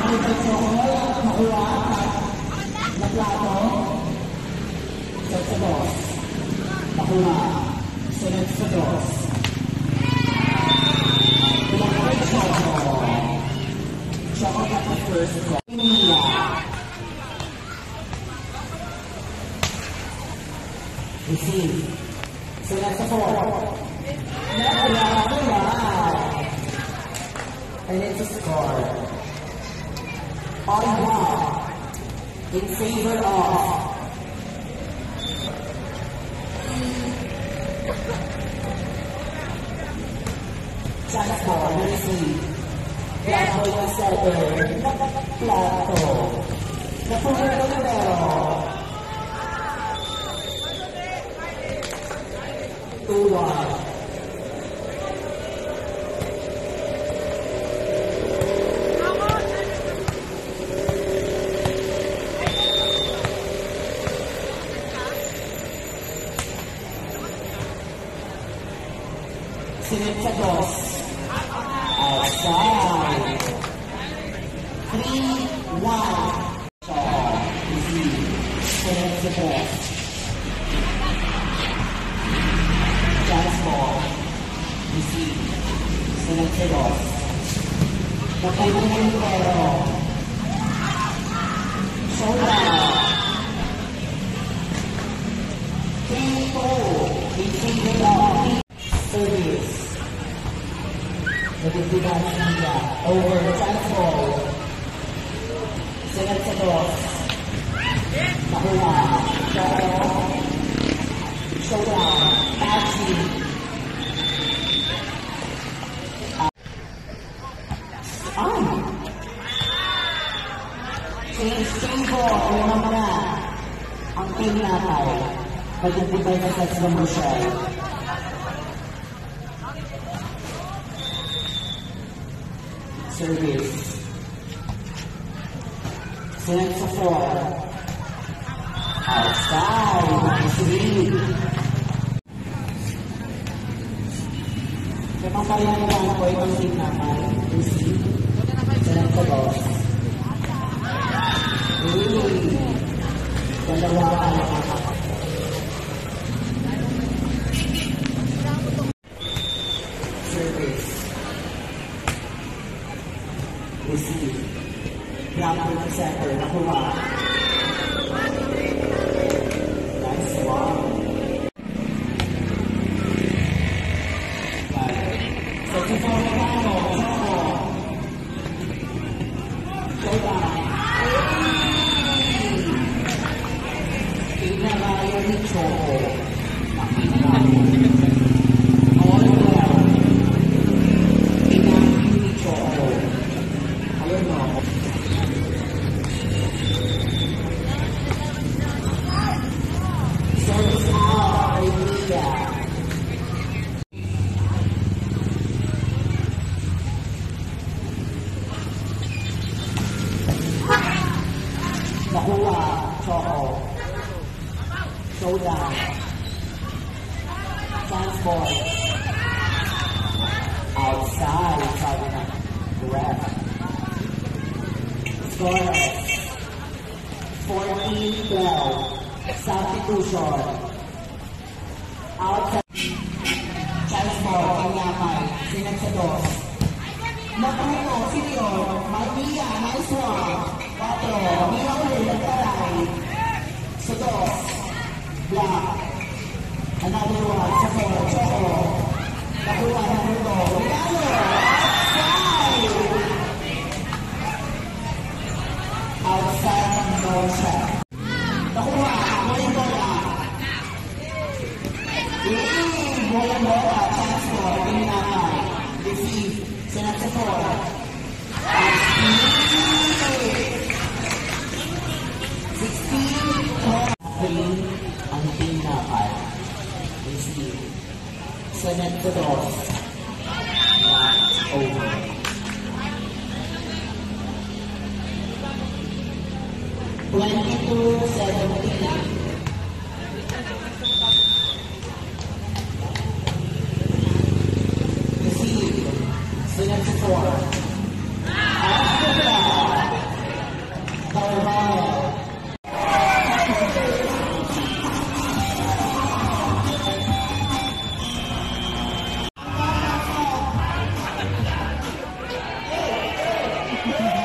Receive. So that's a 4. And it's a score. On 1 in favor of Transform. Receive. Plato yung server. Plato. Napunod na numero. 2-1. Sinip sa dos. Outside. 3-1. Sinip sa dos. Transform. Receive. Sinip sa dos. Napayong na yung pero. Showdown. 3-2. In favor of service. Nagigdigan niya over transform. Sinat sa dos. Nakuha. Showdown. Taxi. Change ball. Yung mga ang team natin. Nagigdigan na sa slow motion. Service. Send sa 4. Outside. Nice read. Kapag pa rin ang po itong team naman. Receive. Send sa boss. Dalawa ka na. Service. Receive. Proper to center. Nakuha. Nice one. So, before we go, showdown. Pinarayo ni Choco. Nakuha, Choco. Showdown. Transport. Outside, sabi na. Ref. Score. 14-12. Substitution. Outside. Transport. Kanyamay. Sinag sa dos. Nakuha, Senior. Maria, nice one. 4. Miracle, nagtaray. Sa dos. Black. Another one. Sa 4. Choco. Nakuha na ito. Regalo. Outside. Outside ng Norsa. Nakuha. Moyang bola. Moyang bola. Transfer. Pinaka. Receive. Sinat sa 4. 16. Ang pinakal. Receive. Sinat sa dos. Over. Twenty-two, 17. Receive. Sinat sa 4. After that. Woo!